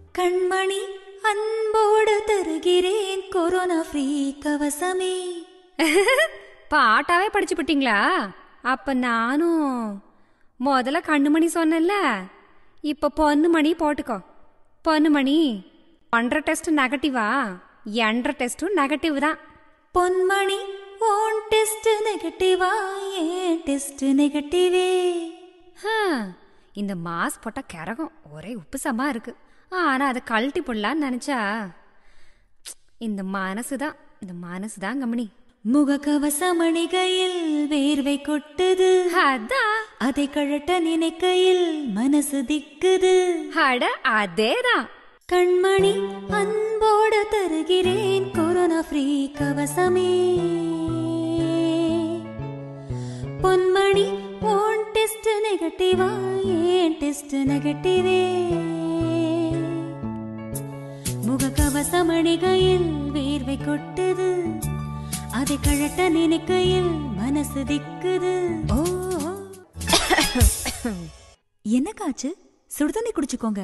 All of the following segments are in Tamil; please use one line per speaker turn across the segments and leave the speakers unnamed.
கண்மணி அன்போடு தருகிறேன் கொரோனா ஃப்ரீ கவசமே.
பாட்டாவே படிச்சு விட்டீங்களா? அப்ப நானும் முதல்ல கண்ணுமணி சொன்னேன்ல, இப்ப பொண்ணுமணி போட்டுக்கோ. பொண்ணுமணி, 1.5 டெஸ்ட் நெகட்டிவா? 2.5 டெஸ்டும் நெகட்டிவ் தான்.
பொன்மணி ஓன் டெஸ்ட் நெகட்டிவா? ஏன் டெஸ்ட் நெகட்டிவே?
இந்த மாஸ் போட்ட கரகம் ஒரே உப்புசமா இருக்கு. ஆனா அதை கழட்டி போடலான்னு நினைச்சா இந்த மனசுதான் கமனி.
முகக்கவசம் அணிகையில் வேர்வை கொட்டுது,
அதான்
அதை கழட்ட நினைக்கையில் மனசு திக்குது.
அட அதேதான்.
கண்மணி அன்போடு தருகிறேன் கொரோனா ஃப்ரீ கவசமே. பொன்மணி ஓன் டெஸ்ட் நெகட்டிவா? ஏன் டெஸ்ட் நெகட்டிவே? முகக்கவசம் அணிகையில் வேர்வை கொட்டுது, அதை கழட்ட நினைக்கையில் மனசு திக்குது. ஓ என்னக்காச்சு? சுடுதண்ணி குடிச்சுக்கோங்க.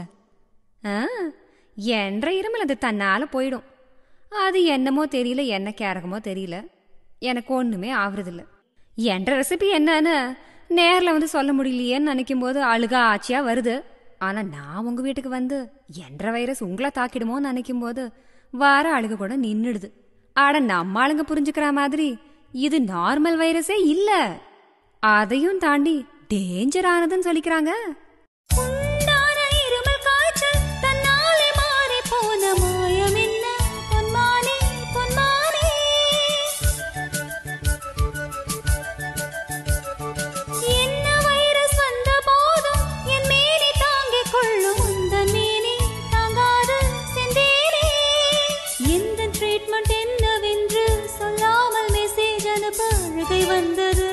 என்ற இருமல் அது தன்னால போயிடும். அது என்னமோ தெரியல, என்ன கேரகமோ தெரியல, எனக்கு ஒண்ணுமே ஆகுறதில்ல. என்ற ரெசிபி என்னன்னு நேர்ல வந்து சொல்ல முடியலையேன்னு நினைக்கும் போது அழுகா ஆச்சியா வருது. ஆனா நான் உங்க வீட்டுக்கு வந்து என்ற வைரஸ் உங்களை தாக்கிடுமோன்னு நினைக்கும் போது வார அழுக கூட நின்னுடுது. ஆட நம்ம ஆளுங்க புரிஞ்சுக்கிற மாதிரி இது நார்மல் வைரஸே இல்ல, அதையும் தாண்டி டேஞ்சர் ஆனதுன்னு சொல்லிக்கிறாங்க.
வந்தது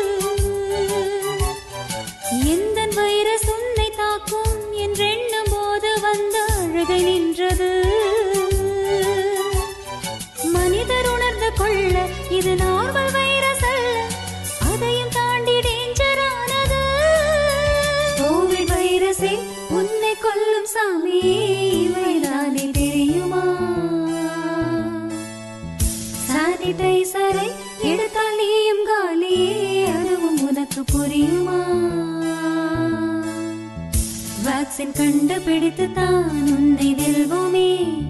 எந்த வைரஸ் உன்னை தாக்கும் என்றெண்ணும் போது வந்த அழுகை நின்றது. மனிதர் உணர்ந்து கொள்ள இது நார்மல் வைரஸ் அல்ல, அதையும் தாண்டி டேஞ்சர் ஆனது. கோவிட் வைரஸே உன்னை கொல்லும் சாமி, இவைதானே தெரியுமா? சானிடைசரை எடுத்தால் நீயும் காலியே, அதுவும் உனக்கு புரியுமா? வேக்சின் கண்டுபிடித்து தான் உன்னை வெல்வோமே.